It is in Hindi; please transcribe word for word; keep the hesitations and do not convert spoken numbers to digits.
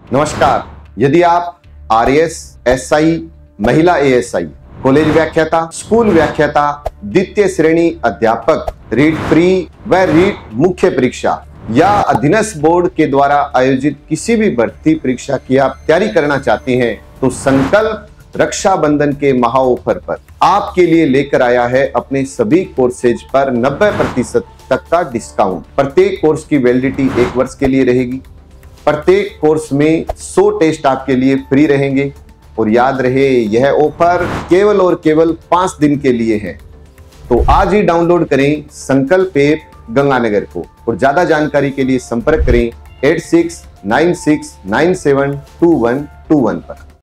नमस्कार। यदि आप आर एस, एस आई, महिला ए एस आई, कॉलेज व्याख्याता, स्कूल व्याख्याता, द्वितीय श्रेणी अध्यापक, रीट प्री व रीट मुख्य परीक्षा या अधीनस्थ बोर्ड के द्वारा आयोजित किसी भी भर्ती परीक्षा की आप तैयारी करना चाहते हैं तो संकल्प रक्षाबंधन के महा ऑफर पर आपके लिए लेकर आया है अपने सभी कोर्सेज पर नब्बे प्रतिशत तक का डिस्काउंट। प्रत्येक कोर्स की वैलिडिटी एक वर्ष के लिए रहेगी। प्रत्येक कोर्स में सौ टेस्ट आपके लिए फ्री रहेंगे और याद रहे यह ऑफर केवल और केवल पांच दिन के लिए है। तो आज ही डाउनलोड करें संकल्प ऐप गंगानगर को और ज्यादा जानकारी के लिए संपर्क करें eight six nine six nine seven two one two one पर।